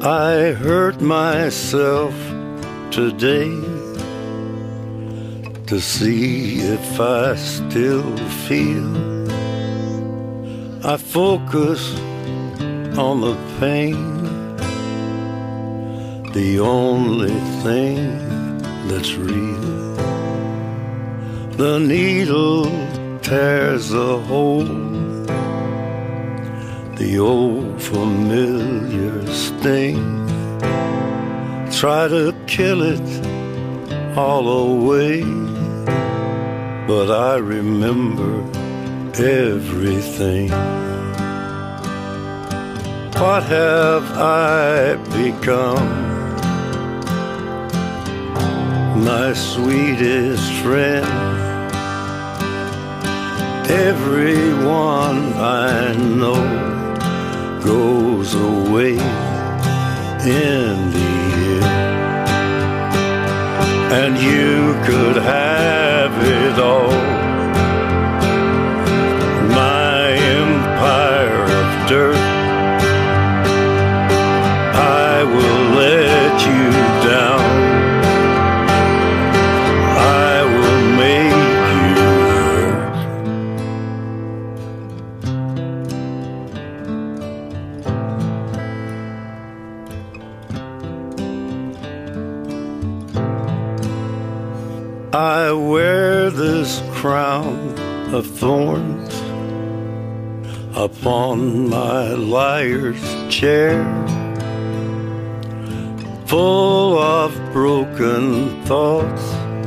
I hurt myself today to see if I still feel. I focus on the pain, the only thing that's real. The needle tears a hole, the old familiar sting. Try to kill it all away, but I remember everything. What have I become? My sweetest friend. Everyone I know goes away in the end, and you could have it all. My empire of dirt, I will let you down. I will make you hurt. I wear this crown of thorns upon my liar's chair, full of broken thoughts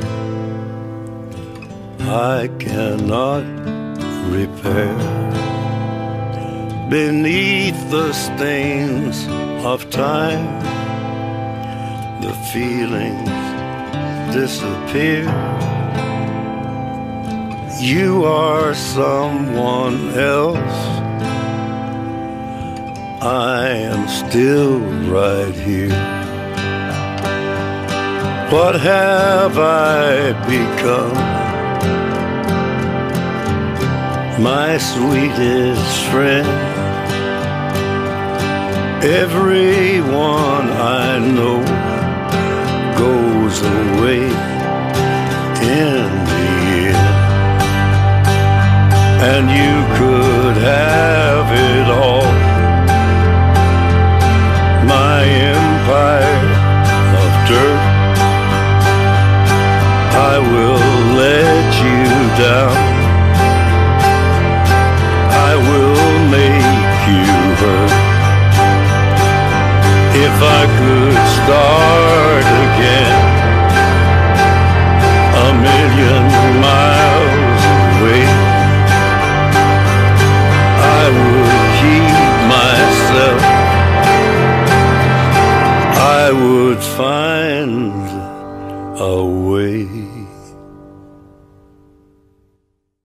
I cannot repair. Beneath the stains of time, the feelings disappear. You are someone else, I am still right here. What have I become? My sweetest friend. Everyone I know goes away in the end, and you could have it all. My empire of dirt, I will let you down. I will make you hurt. If I could start again, a million miles away, I would keep myself. I would find a way.